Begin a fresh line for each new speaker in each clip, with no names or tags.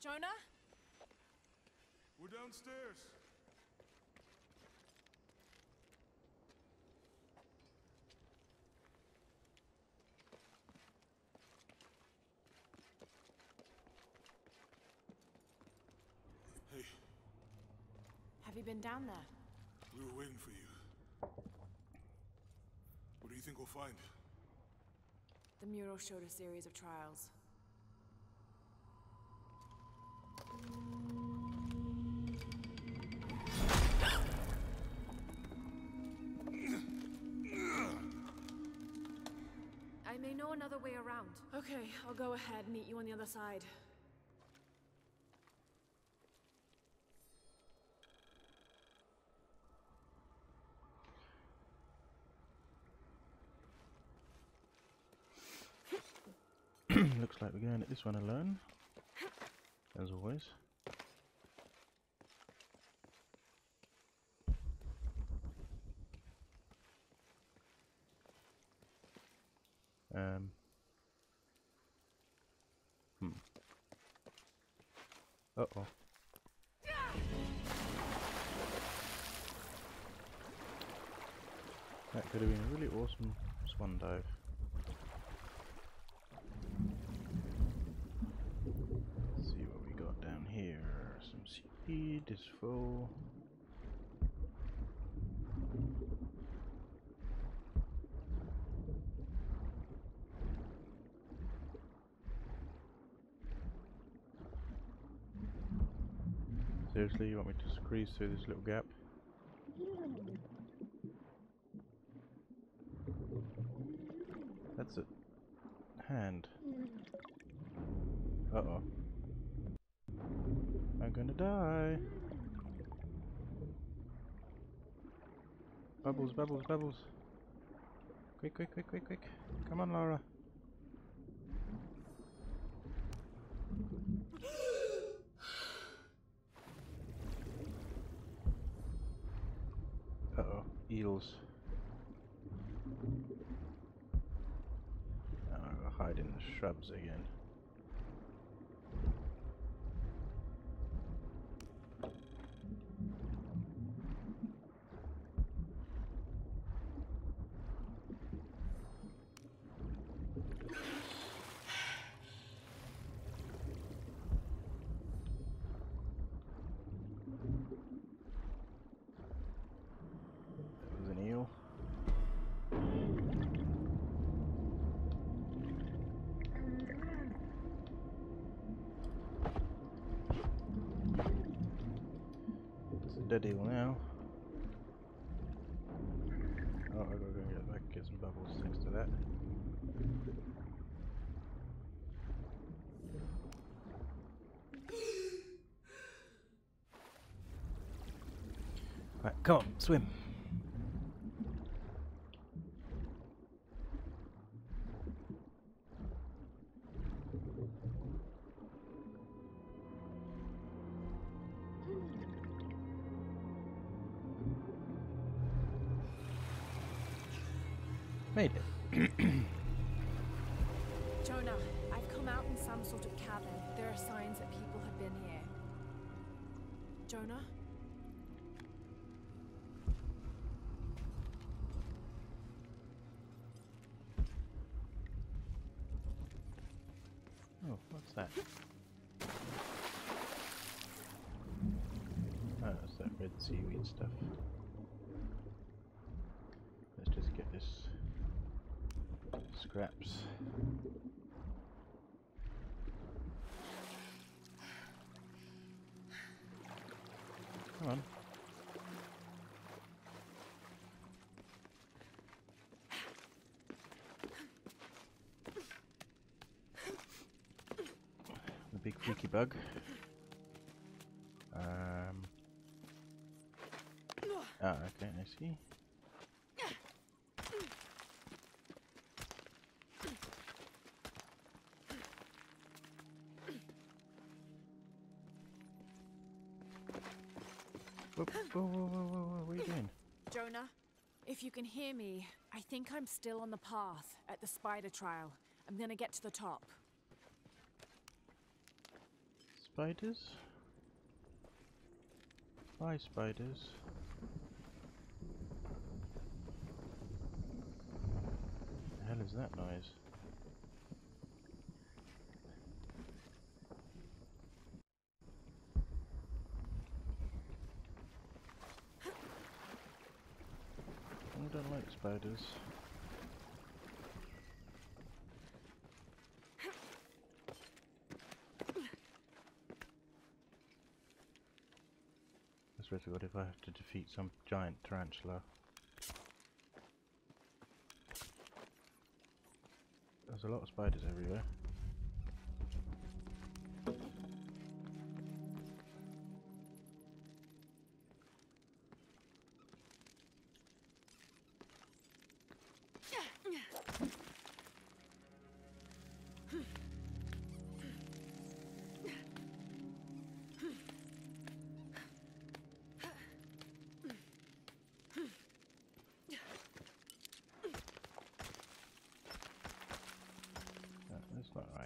Jonah?
We're downstairs. Hey,
Have you been down there?
we were waiting for you. What do you think we'll find?
The mural showed a series of trials. I may know another way around. Okay, I'll go ahead, meet you on the other side.
Looks like we're going at this one alone, as always. Uh-oh. That could have been a really awesome swan dive. Let's see what we got down here. Some seed is full. Seriously, you want me to squeeze through this little gap? That's a hand. Uh-oh. I'm gonna die. Bubbles, bubbles, bubbles. Quick, quick, quick, quick, quick. Come on, Laura. Uh-oh, eels. Oh, I'll hide in the shrubs again. That was an eel. It's a dead eel now. Oh, I gotta go get back and get some bubbles next to that. Right, come on, swim. Made it.
Jonah, I've come out in some sort of cabin. There are signs that people have been here. Jonah?
Oh, what's that? Oh, it's that red seaweed stuff. Let's just get this scraps. Come on. The big freaky bug. Okay, I see. Whoa, whoa, whoa, whoa, whoa, what are you doing?
Jonah, if you can hear me, I think I'm still on the path at the spider trial. I'm gonna get to the top.
spiders? Bye, spiders. The hell is that noise? I don't like spiders. I swear to God, if I have to defeat some giant tarantula. There's a lot of spiders everywhere. That's not right.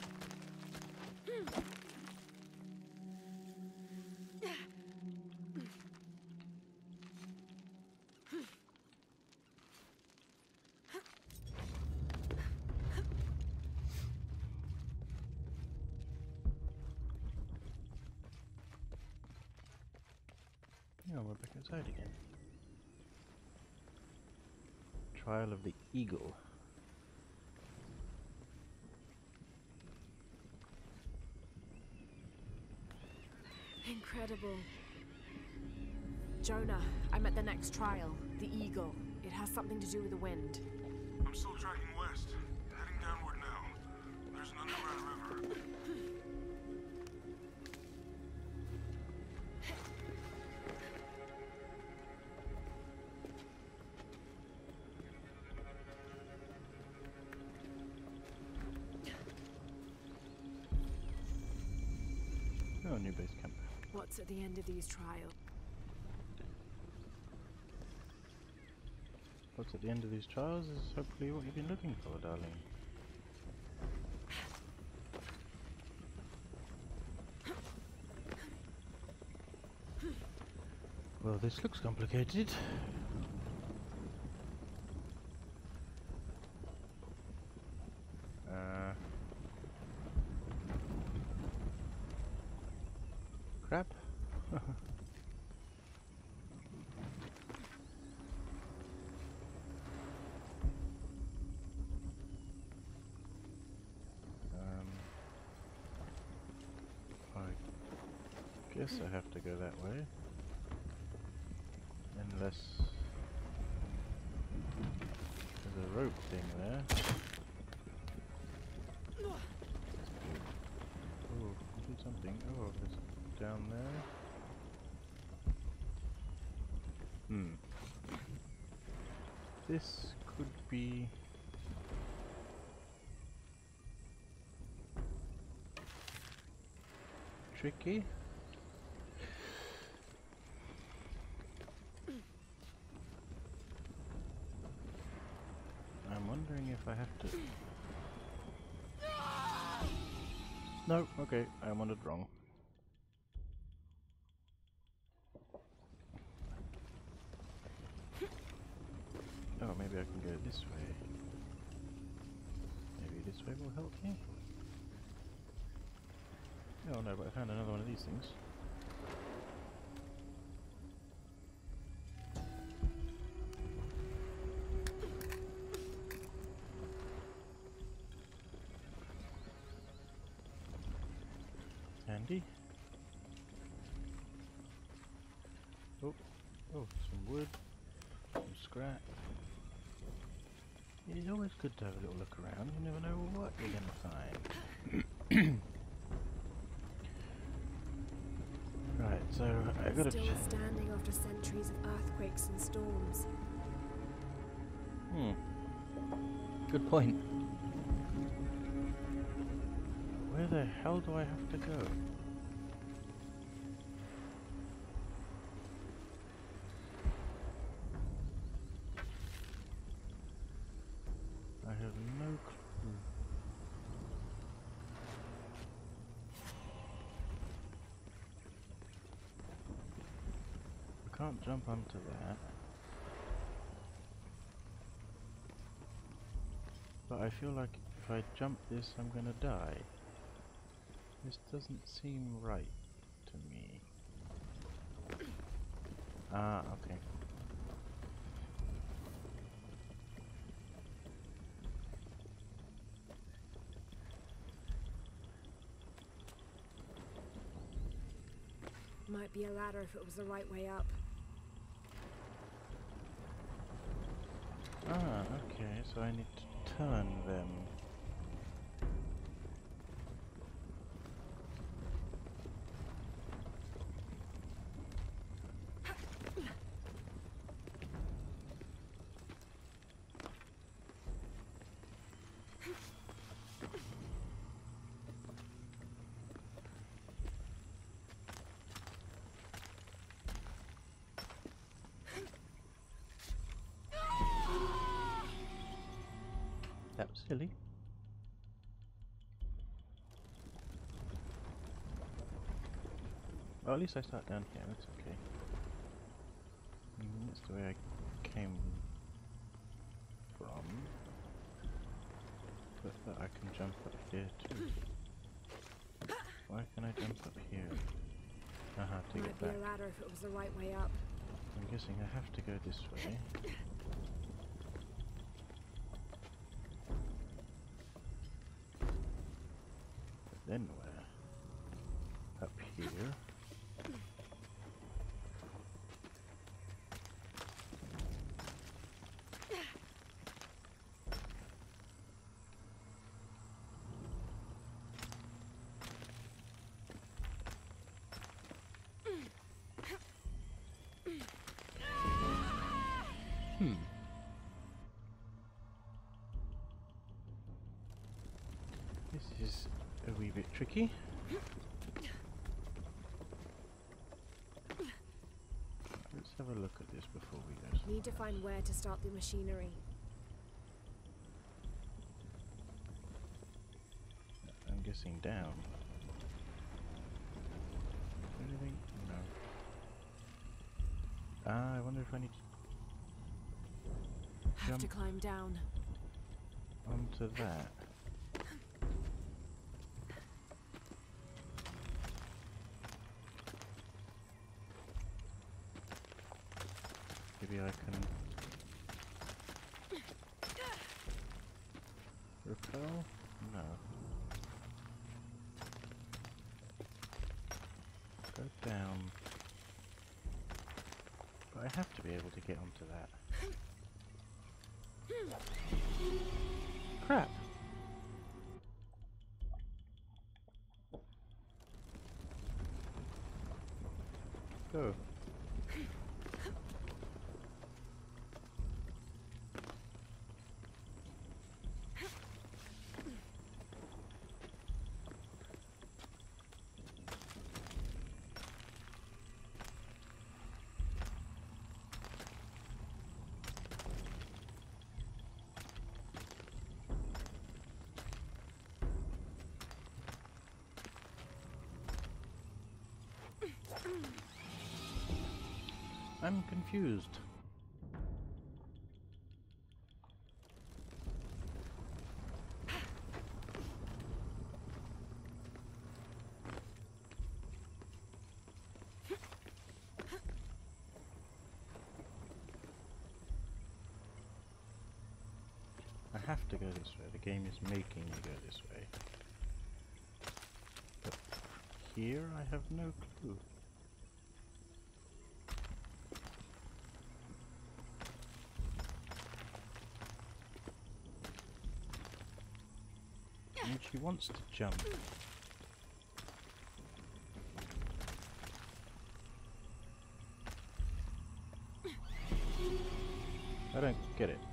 Oh, we're back outside again. Trial of the Eagle.
Incredible. Jonah, I'm at the next trial, the Eagle. It has something to do with the wind.
I'm still tracking west, heading downward now. There's an underground river.
Oh, new base camp.
What's at the end of these trials?
What's at the end of these trials is hopefully what you've been looking for, darling. Well, this looks complicated. Crap. I guess I have to go that way. Unless there's a rope thing there. Oh, do something. Oh, there's down there. This could be tricky. I'm wondering if I have to... No, okay, I wandered wrong. Oh, maybe I can go this way. Maybe this way will help me? Oh no, but I found another one of these things. Handy. Oh, some wood, some scrap. It is always good to have a little look around. You never know what you're going to find. Right, so I got to.
Still standing after centuries of earthquakes and storms.
Good point. Where the hell do I have to go? I have no clue. can't jump onto that. But I feel like if I jump this, I'm gonna die. This doesn't seem right to me. Ah, okay.
Might be a ladder if it was the right way up.
Ah, okay, so I need to turn them. That was silly. Well, at least I start down here, that's okay. That's the way I came from. But I can jump up here too. Why can I jump up here? To
Might
get
be
back.
a ladder if it was the right way up.
I'm guessing I have to go this way. But then where? Up here. This is a wee bit tricky. Let's have a look at this before we go.
Need to find where to start the machinery.
I'm guessing down. Anything? No. Ah, I wonder if I need to
Have to
jump
climb down.
onto that. Maybe I can repel? No. Go down. But I have to be able to get onto that. Crap! Go. I'm confused. I have to go this way. The game is making me go this way. But here I have no clue. And she wants to jump. I don't get it.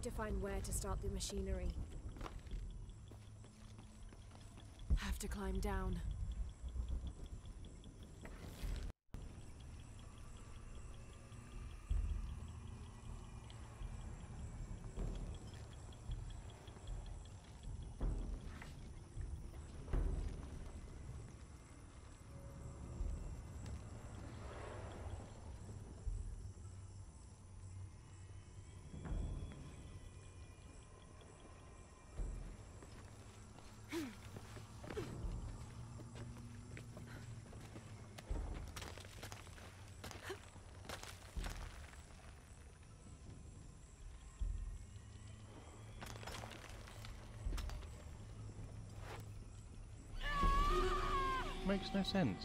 to find where to start the machinery. Have to climb down.
Makes no sense.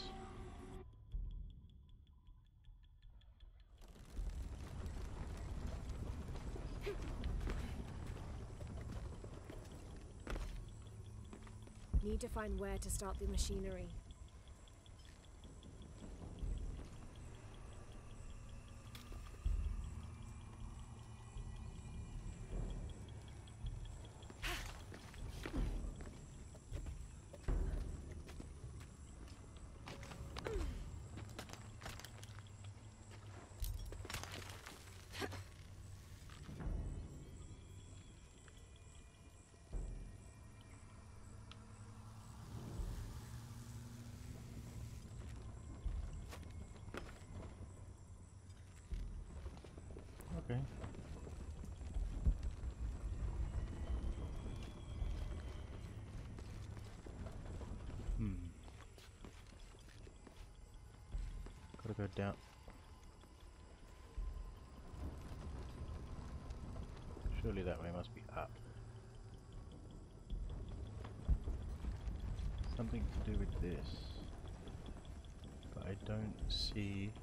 Need to find where to start the machinery.
Okay. Gotta go down. Surely that way must be up. Something to do with this. But I don't see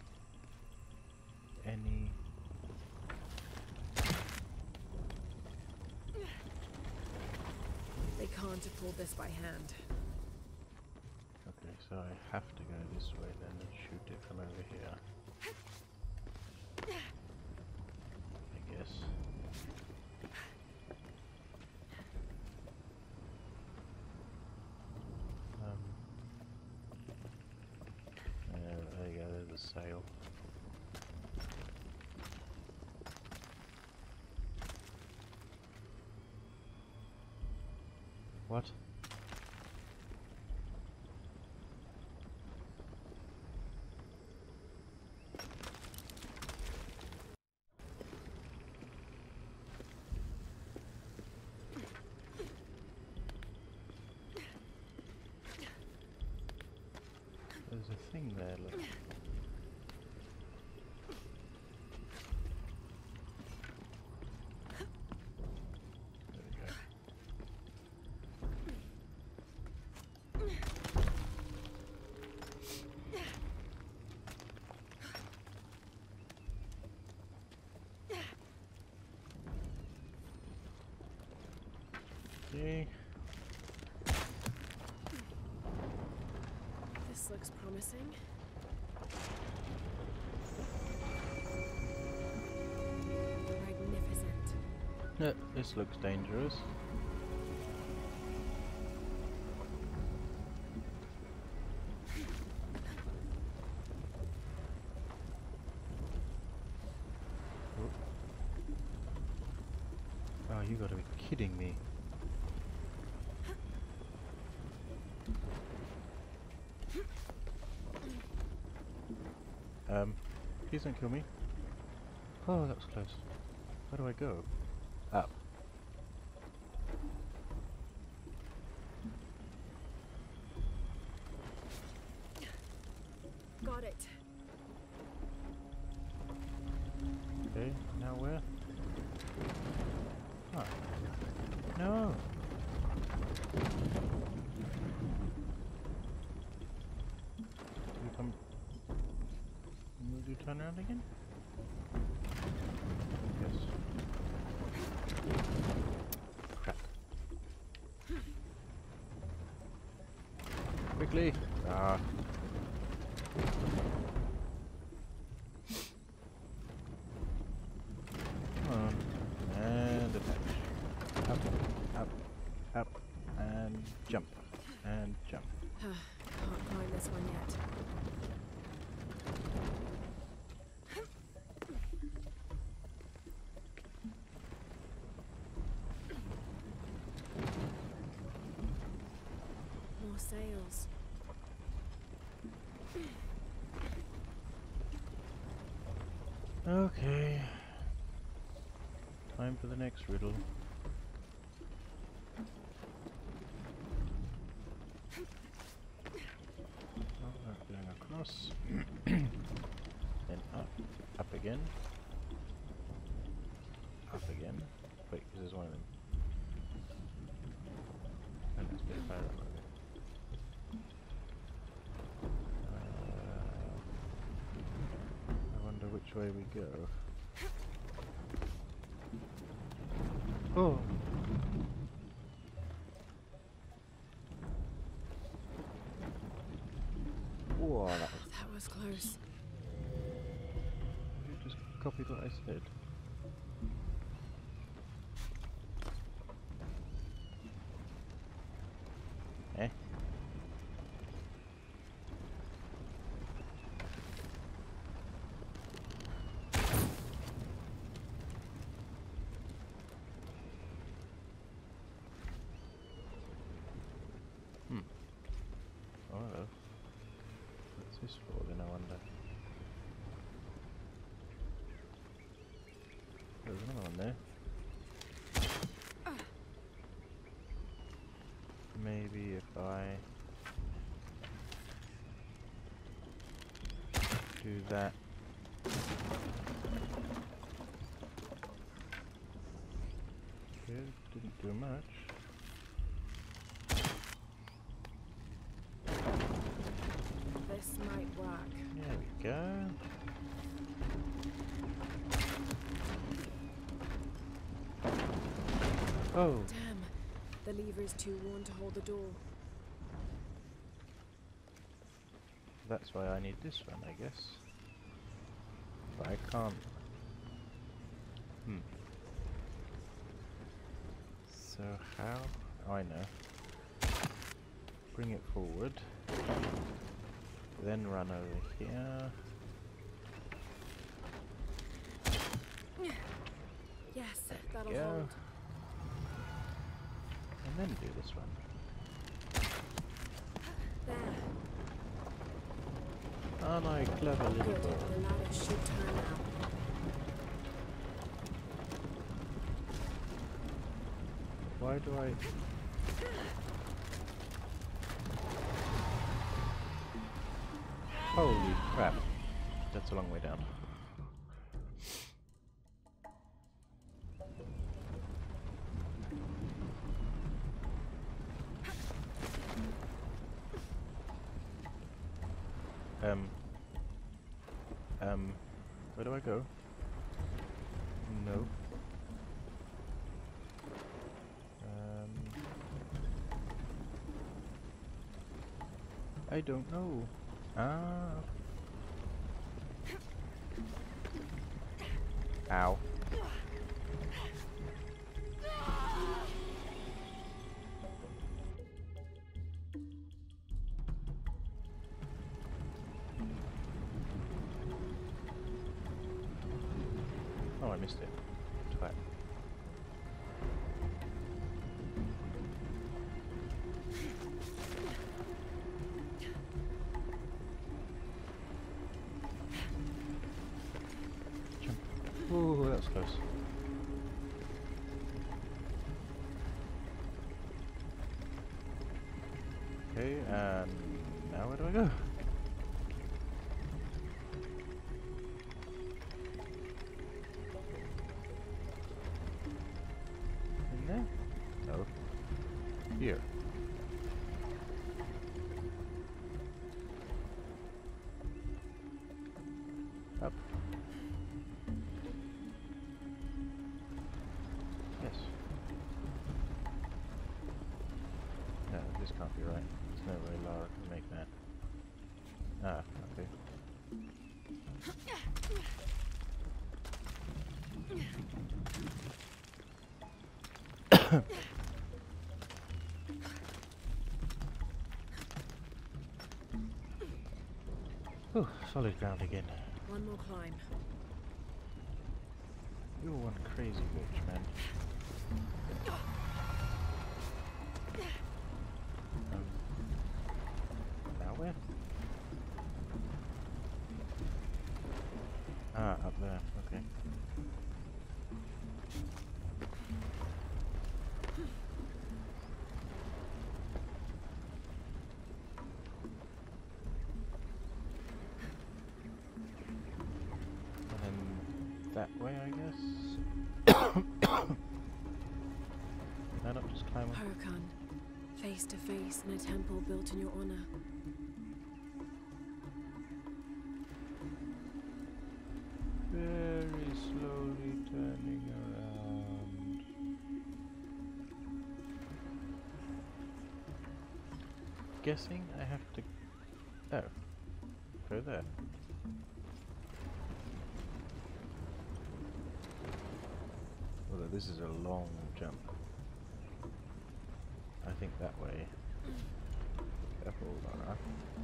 any...
They can't afford this by hand.
Okay, so I have to go this way then and shoot it from over here. I guess. There you go, there's a sail. What? There's a thing there, look. There we go. Okay.
This looks promising. Magnificent.
This looks dangerous. Oh, you gotta be kidding me. Please don't kill me. Oh, that was close. Where do I go? Up.
Got it.
Okay, now where? Ah. No! Do you come... Will you turn around again? Yes. Crap. Quickly! Ah. Come on. Up and jump and jump.
Can't climb this one yet. More sails.
Okay. Time for the next riddle. Going across. Then up again. Up again. Wait, because there's one of them. And that's a bit far up. I wonder which way we go. Oh! Whoa,
That was close.
you just copied what I said. Eh? Oh, hello. What's this for then, I wonder? There's another one there. Maybe if I do that. Good, didn't do much.
This might work.
There we go. Oh,
Damn. The lever is too worn to hold the door.
that's why I need this one, I guess. But I can't. So how? Oh, I know. Bring it forward. Then run over here.
Yes, that'll
Go.
hold.
And then do this one.
There.
Aren't I clever little
Good.
boy?
The ladder should turn now.
Why do I... Holy crap. That's a long way down. Where do I go? No. I don't know. Ah. Ow. Oh, I missed it. Twat. Jump. Ooh, that was close. Okay, and now where do I go? In there? No. Here. Up. Yes. No, this can't be right. There's no way Lara can make that. Ah, okay. Oh, solid ground again.
One more climb.
You're one crazy bitch, man. Now where? Ah, up there. Okay. And then that way, I guess. Can I not just climb up?
Huracan, face to face in a temple built in your honor.
Very slowly turning around. Guessing I have to... Oh. Go there. Although this is a long jump. I think that way. Careful, Lara.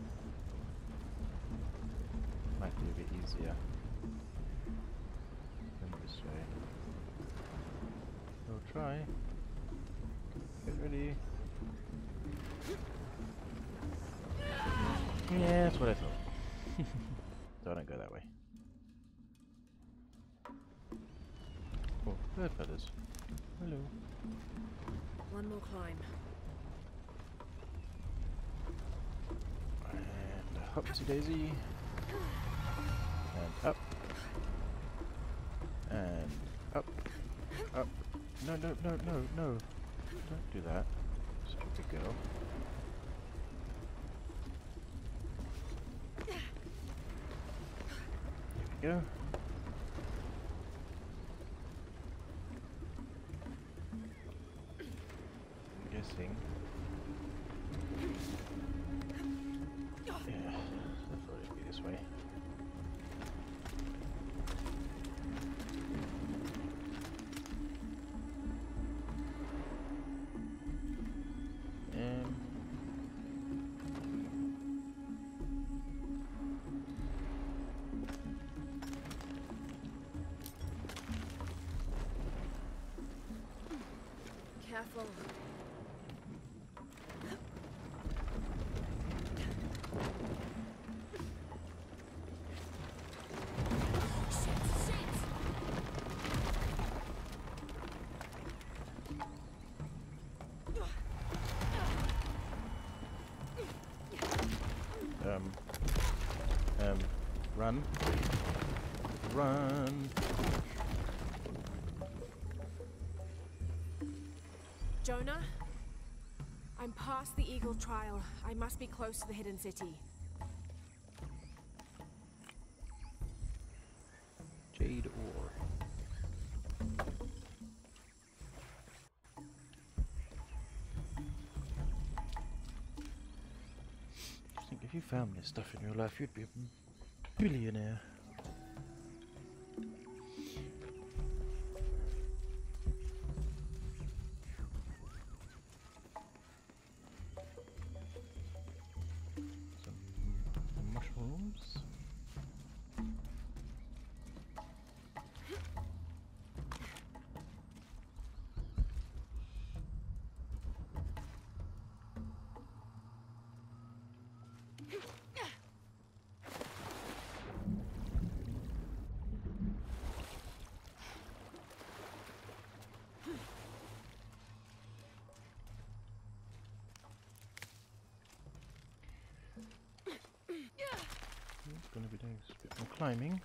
Might be a bit easier than this way. We'll try. Get ready. Yeah, that's what I thought. So I don't go that way. Oh, bird feathers. Hello.
One more climb.
And hopsy daisy. And up. And up. Up. No, no, no, no, no. Don't do that, stupid girl. There we go. I'm guessing. Yeah, I thought it'd be this way.
Careful.
Run. Run.
Jonah? I'm past the Eagle Trial. I must be close to the hidden city.
Jade ore. I think if you found this stuff in your life, you'd be a billionaire. Some mushrooms. It's going to be doing a bit more climbing.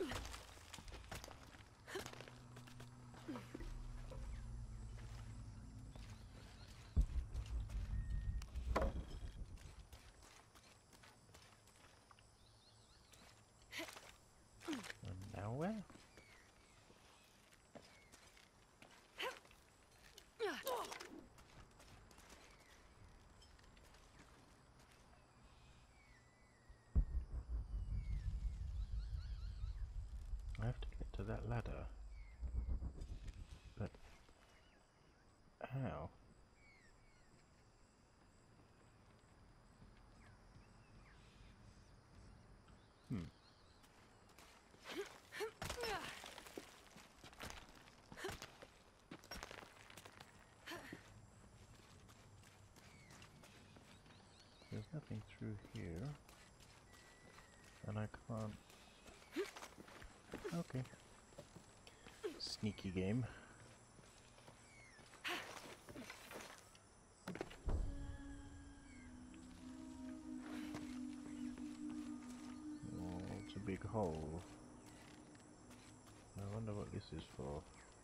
And now where? I have to get to that ladder. But how? Hmm. There's nothing through here. And I can't... Okay. Sneaky game. Oh, it's a big hole. I wonder what this is for.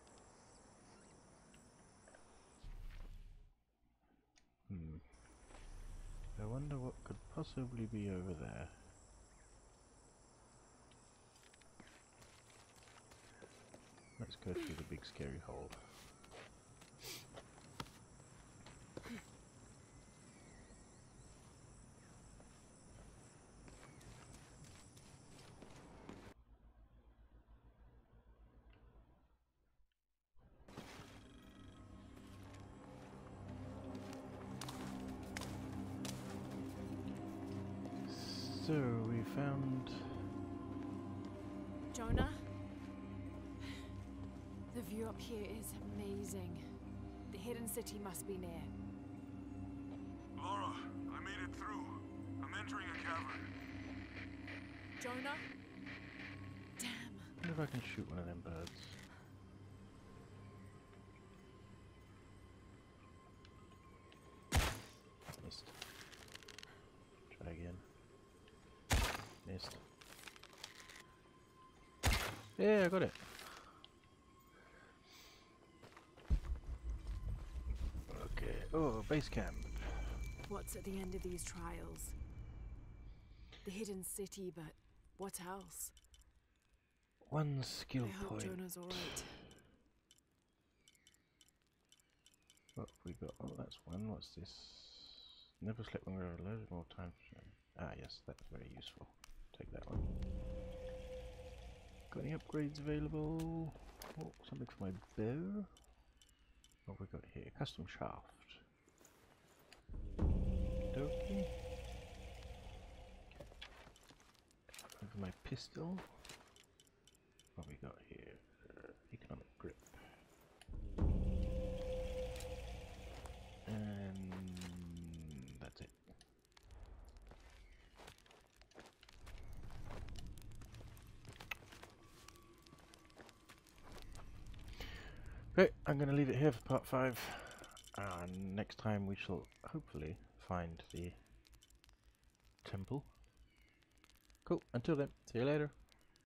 I wonder what could possibly be over there. Let's go through the big scary hole. So we found...
Jonah? The view up here is amazing. The hidden city must be near.
Laura, I made it through. I'm entering a cavern.
Jonah? Damn.
I wonder if I can shoot one of them birds. Missed. Try again. Missed. Yeah, I got it. Okay. Oh, base camp.
What's at the end of these trials? The hidden city, but what else?
One skill
I hope
point.
Jonah's alright.
What have we got? Oh, that's one. What's this? Never slept when we were alone. More time. Ah, yes, that's very useful. Take that one. Got any upgrades available? Oh, something for my bow. What have we got here? Custom shaft. Dokie. And for my pistol. What have we got here? Economic grip. And that's it. Great, I'm going to leave it here for part 5. And next time we shall hopefully find the temple. Cool, until then, see you later.